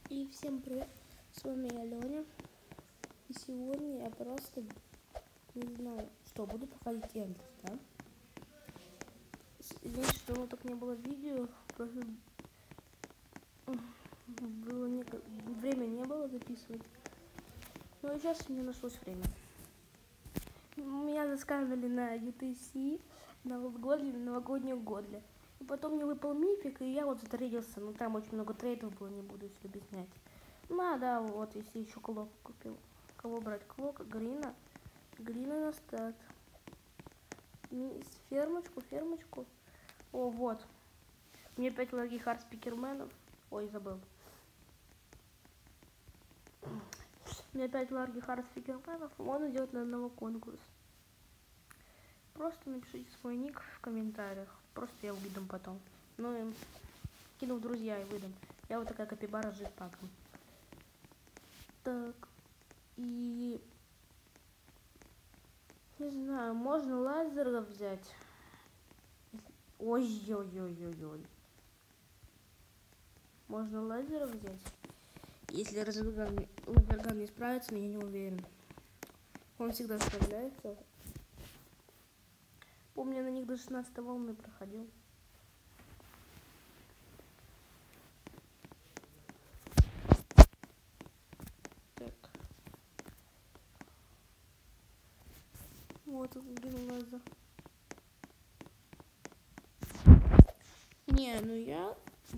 И всем привет, с вами я, Леня. И сегодня я просто не знаю, что буду проходить Эндерс, да? Извините, что давно так не было видео, просто было время не было записывать. Но сейчас мне нашлось время. Меня заскамили на UTC, на новогоднюю Годли. И потом мне выпал мифик, и я вот затрейдился. Ну там очень много трейдов было, не буду все объяснять. Ну да, вот, если еще клок купил. Кого брать? Клока, Грина. Грина на старт. Фермочку. О, вот. Мне 5 ларгих арт-спикерменов. Ой, забыл. У меня 5 ларгих арт-спикерменов. Можно делать на одного конкурс. Просто напишите свой ник в комментариях. Просто я выдам потом. Ну и кину в друзья и выдам. Я вот такая капибара с джетпаком. Так. И... Не знаю, можно лазера взять. Ой-ой-ой-ой-ой. Можно лазера взять. Если Лазерган не справится, но я не уверен. Он всегда справляется. Помню, я на них до 16 волны проходил. Так. Вот он, лазер. Не, ну я,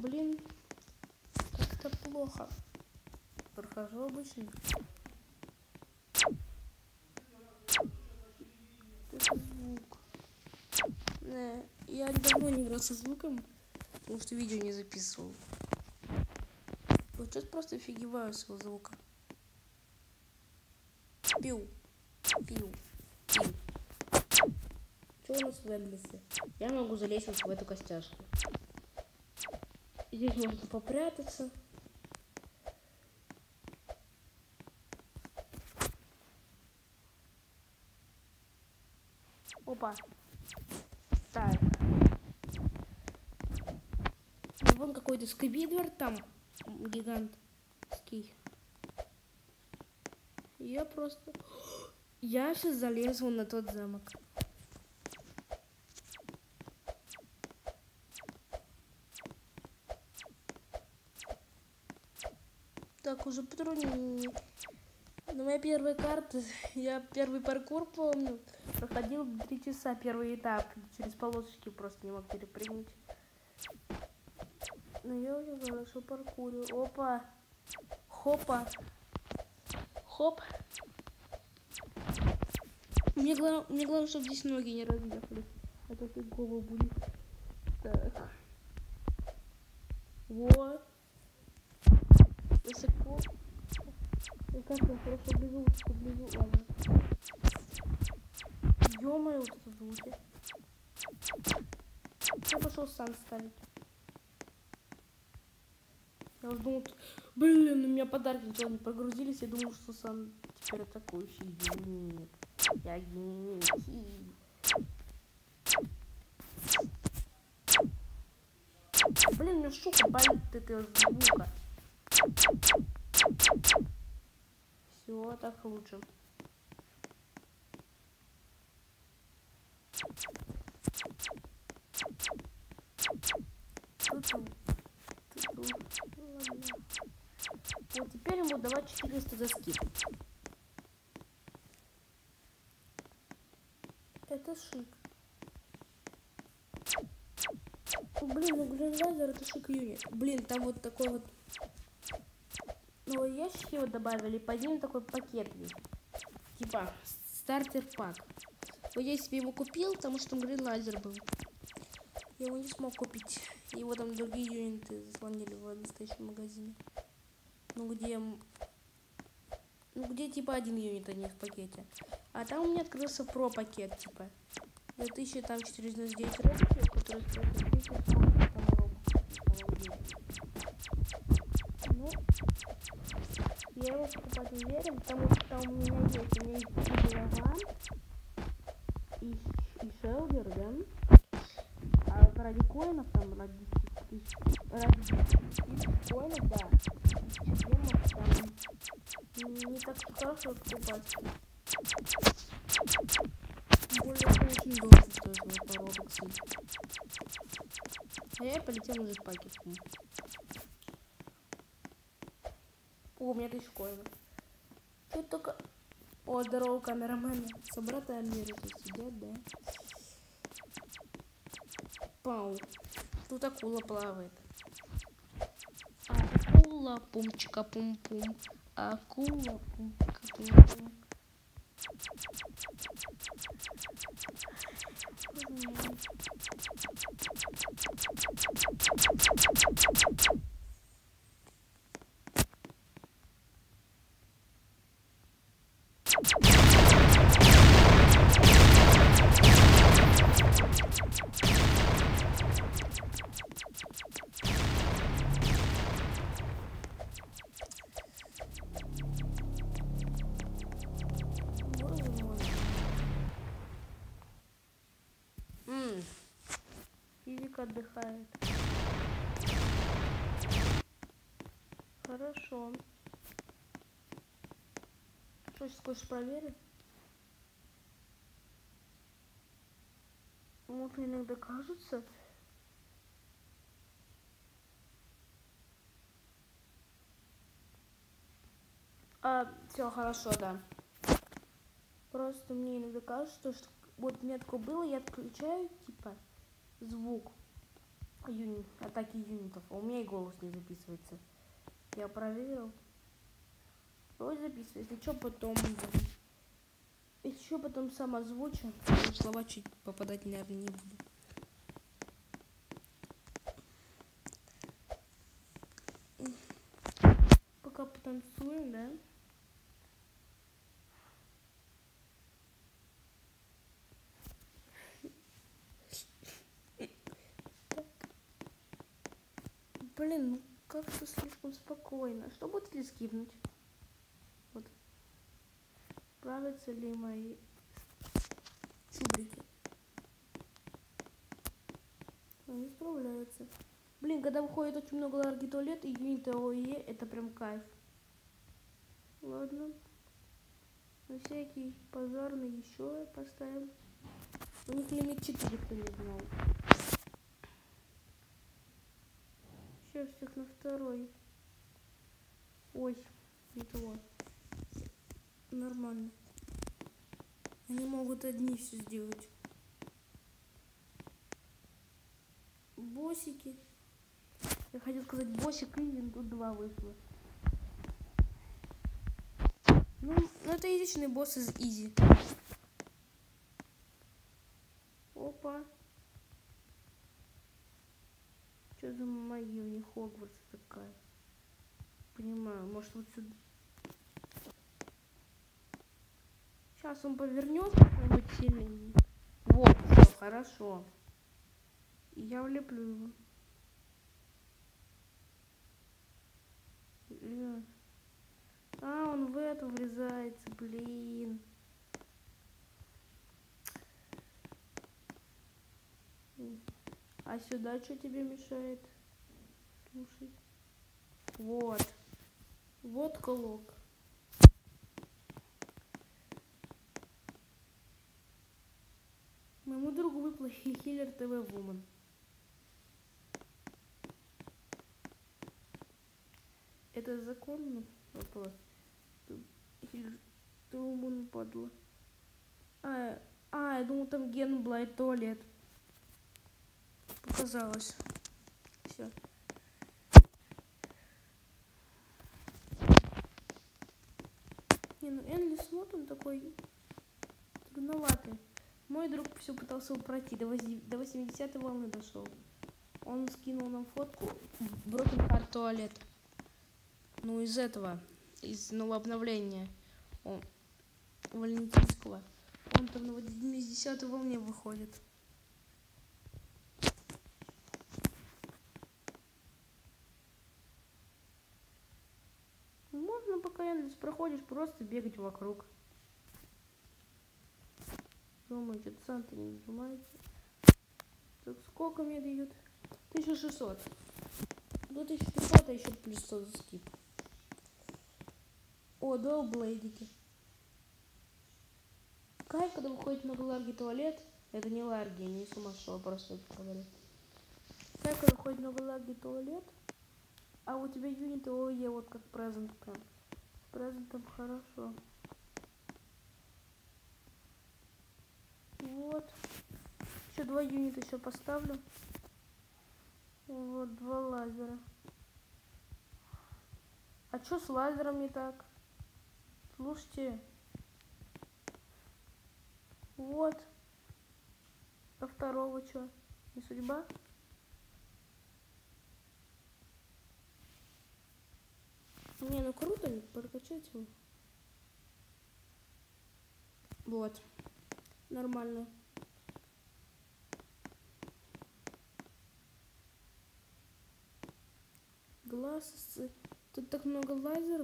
как-то плохо прохожу обычно. Это звук. Я давно не играл со звуком, потому что видео не записывал. Вот сейчас просто офигеваю с его звука. Пиу. Что у нас в Эндлесе? Я могу залезть вот в эту костяшку. Здесь можно попрятаться. Опа. Так. Вон какой-то сквидвар там. Гигантский. Я сейчас залезу на тот замок. Так, уже патронник. На моей первой карте, я первый паркур помню, проходил 3 часа первый этап. Через полосочки просто не мог перепрыгнуть. Но я очень хорошо паркурю. Опа. Хопа. Хоп. Мне главное, чтобы здесь ноги не разъехали. А то ты голову будет. Так. Вот. Высоко. И как я хорошо близу. Ладно. Ё-моё, вот это звуки. Я пошел сан ставить. Я уже думал, у меня подарки ничего не прогрузились. Я думал, что сан теперь атакующий. Нет. Я гений. Блин, мне шука болит от этого звука. Все, так лучше. Вот теперь ему давать 400 за скид. Это шик. Блин, ну Гринлайзер это шик юнит. Блин, там вот такой вот новые ящики вот добавили. Под ним такой пакет есть. Типа стартер пак. Вот я себе его купил, потому что там Гринлайзер был. Я его не смог купить. Его там другие юниты заслонили в настоящем магазине. Где типа один юнит, а не в пакете. А там у меня открылся про пакет, типа. 2499 роботов, которые стоят 30 там роботов. Ну, я его покупать не верю, потому что у меня есть Гидроган и Шелдер, да? А ради коинов, там, ради 10 тысяч коинов, да, хорошо покупать. Более это очень долго стоит мои пару баксов. А я полетел на jetпаке. О, у меня 1000 коинов. Тут только... О, здорово, камерамен. Собраты Америки сидят, да? Пау. Тут акула плавает. Акула, пумчика-пум-пум. Акула, пумчика-пум-пум. Физика отдыхает. Хорошо. Что, сейчас хочешь проверить? Вот иногда кажется. Все хорошо, да. Просто мне иногда кажется, что вот у меня такое было, я отключаю, типа, звук атаки юнитов, а у меня и голос не записывается. Я проверил. Вроде записывается. Если что, потом... Если что, потом сам озвучу. Слова чуть попадать, наверное, не буду. Пока потанцуем, да? Блин, ну как-то слишком спокойно. Что будет, если скипнуть? Вот. Справятся ли мои чубрики? Они справляются. Блин, когда выходит очень много ларги туалет и юниты ОЕ, это прям кайф. Ладно. На всякий позорный еще поставим. У них лимит 4, кто не знал. Сейчас всех на второй. Ой, не то. Нормально. Они могут одни все сделать. Боссики. Я хотел сказать боссик Ивен, тут 2 вышло. Ну это изичный босс из Изи. Опа. Что за магия у них Хогвартс такая? Понимаю, может вот сюда. Сейчас он повернет какой-нибудь сильный. Вот, все, хорошо. И я влеплю его. А, он в эту врезается, блин. А сюда что тебе мешает? Слушай. Вот. Вот колок. Моему другу выпал Хиллер ТВ Вумен. Это законный вопрос. Хиллер ТВ Вумен падла. Я думал там ген Блайт туалет. Показалось. Все. Не, ну Энлис Мод он такой трудноватый. Мой друг все пытался пройти, до 80-й волны дошел. Он скинул нам фотку Broken Heart туалет. Ну из этого, из нового обновления Валентинского. Он там на 80-й волне выходит. Можно, пока Энлис проходишь, просто бегать вокруг. Думаю, что-то сам-то не нажимается. Так, сколько мне дают? 1600. До 1500, а еще плюс 100 за скип. О, долблейдики. Кайф, когда выходит много ларги туалет. Это не ларги, не с ума сошел, просто это говорю. Кайф, когда выходит много ларги туалет. А у тебя юниты ОЕ, вот как презент прям. С презентом хорошо. Вот. Еще 2 юнита еще поставлю. Вот 2 лазера. А что с лазером не так? Слушайте. Вот. А второго что? Не судьба? Не, ну круто, прокачать его. Вот. Нормально. Глаз. Тут так много лазеров.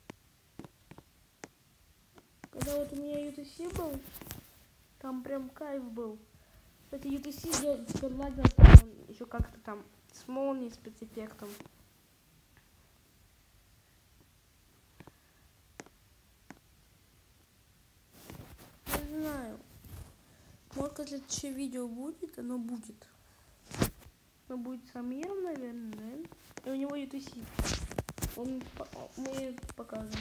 Когда вот у меня UTC был, там прям кайф был. Кстати, UTC делает теперь лазер, еще как-то там с молнией, спецэффектом. Не знаю. Может, когда следующее видео будет, оно будет. Но будет с Амиром, наверное, да? И у него UTC. Мы покажем.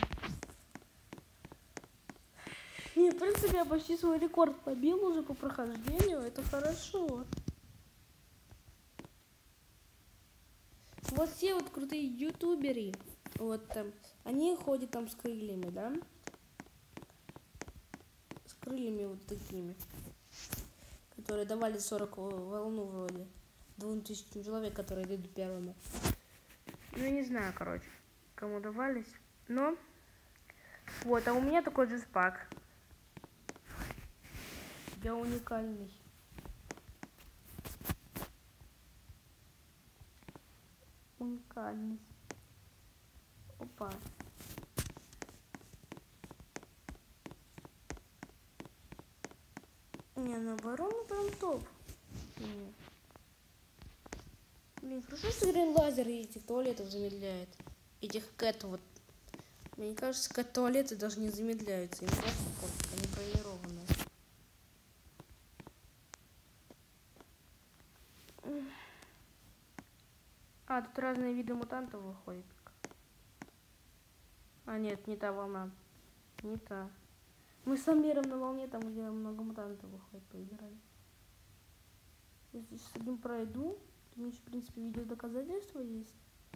Не, в принципе, я почти свой рекорд побил уже по прохождению. Это хорошо. Вот все вот крутые ютуберы, вот там, они ходят там с крыльями, да? С крыльями вот такими, которые давали 40 волну вроде. 2000 человек, которые идут первыми. Ну, не знаю, короче, кому давались. Но, вот, а у меня такой же спак. Я уникальный. Уникальный. Опа. Не, наоборот, прям топ. Нет. Блин, хорошо, что Грин лазер этих туалетов замедляет. Этих кэт вот. Мне кажется, кэт-туалеты даже не замедляются. Им просто портят, они бронированные. А, тут разные виды мутантов выходят. А, нет, не та волна. Не та. Мы с Амиром на волне, там, где много мутантов выходит, поиграли. Если с одним пройду, то у меня еще, в принципе, видео доказательства есть.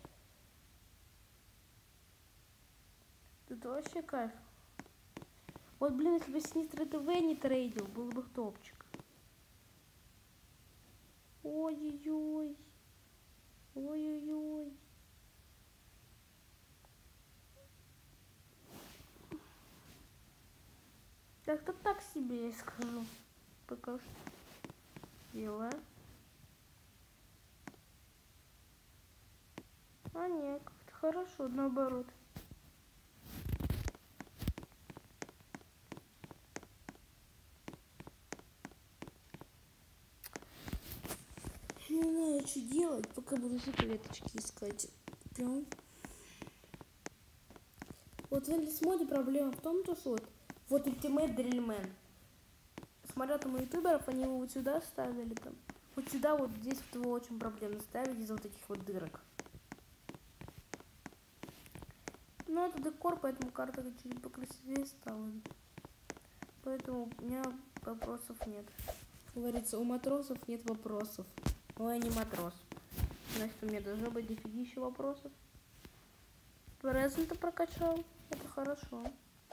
Тут вообще кайф. Вот, блин, если бы Sinistro TV не трейдил, был бы топчик. Ой-ой-ой. Ой-ой-ой. Как-то так себе, я скажу. Пока что. Дела. А нет, как-то хорошо, наоборот. Не знаю, что делать, пока буду все клеточки искать. Прям. Вот в Endless моде проблема в том, что вот Ultimate Drillman. Смотря там у ютуберов, они его вот сюда ставили там. Вот сюда, вот здесь вот его очень проблемно ставить из-за вот этих вот дырок. Но это декор, поэтому карта чуть покрасивее стала. Поэтому у меня вопросов нет. Говорится, у матросов нет вопросов. Ой, не матрос. Значит, у меня должно быть дофигища вопросов. Презента прокачал. Это хорошо.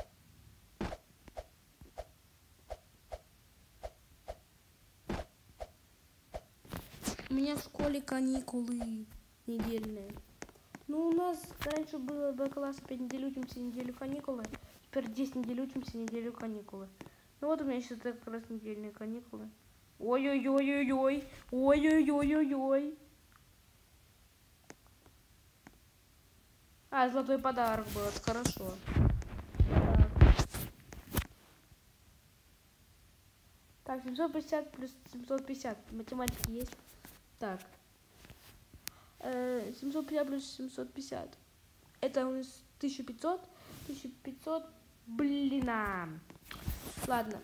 У меня в школе каникулы недельные. Ну, у нас раньше было Б-класса 5 недель учимся, неделю каникулы. Теперь 10 недель учимся, неделю каникулы. Ну вот у меня сейчас как раз недельные каникулы. Ой-ой-ой-ой-ой. Ой-ой-ой-ой-ой. А, золотой подарок был, это хорошо. Так, 750 плюс 750. Математики есть. Так. 750 плюс 750. Это у нас 1500. 1500. Блин. Ладно.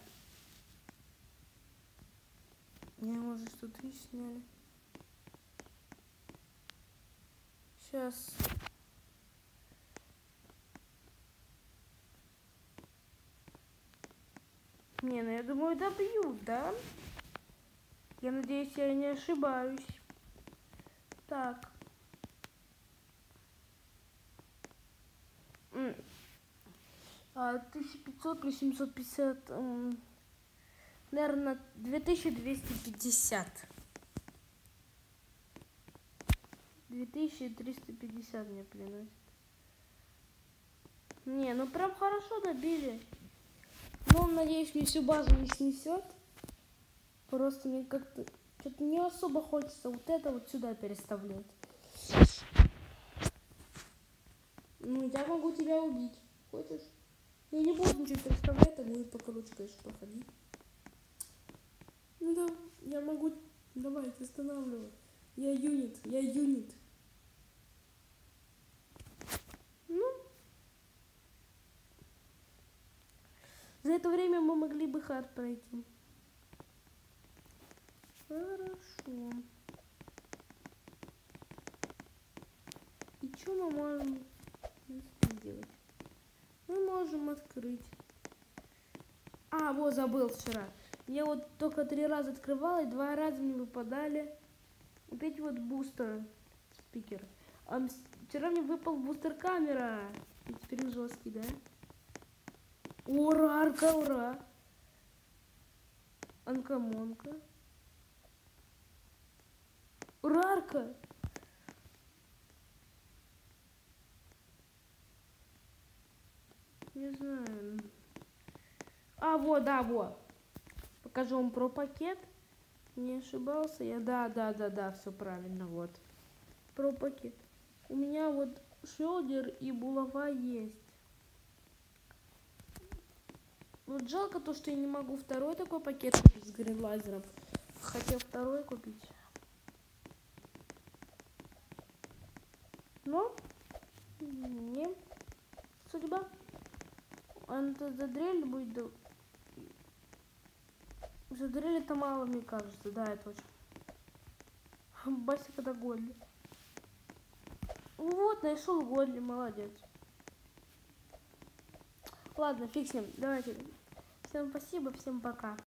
Не, может, что-то и сняли. Сейчас. Не, ну я думаю, добьют, да? Я надеюсь, я не ошибаюсь. Так. 1500 плюс 750. Наверное, 2250. 2350 мне приносит. Не, ну прям хорошо добили. Но, надеюсь, мне всю базу не снесет. Просто мне как-то что-то не особо хочется вот это вот сюда переставлять. Ну, я могу тебя убить. Хочешь? Я не буду ничего переставлять, а будет покороче, конечно, проходить. Ну да, я могу. Давай, останавливай. Я юнит. Ну. За это время мы могли бы хард пройти. Хорошо. И что мы можем сделать? Мы можем открыть. А, вот забыл вчера. Я вот только 3 раза открывала, и 2 раза мне выпадали вот эти вот бустер спикер. А вчера мне выпал бустер камера. И теперь он жесткий, да? Ура, арка, ура. Анкамонка. Ура, арка. Не знаю. А, вот, да, вот. Покажу вам про пакет. Не ошибался я. Да, все правильно, вот. Про пакет. У меня вот шелдер и булава есть. Вот жалко то, что я не могу второй такой пакет купить с гринлайзером. Хотел второй купить. Но не судьба. Он за дрель будет. За дрель это мало, мне кажется. Да, это очень. Басик это Голли. Вот, нашел Голли, молодец. Ладно, фиг с ним. Давайте. Всем спасибо, всем пока.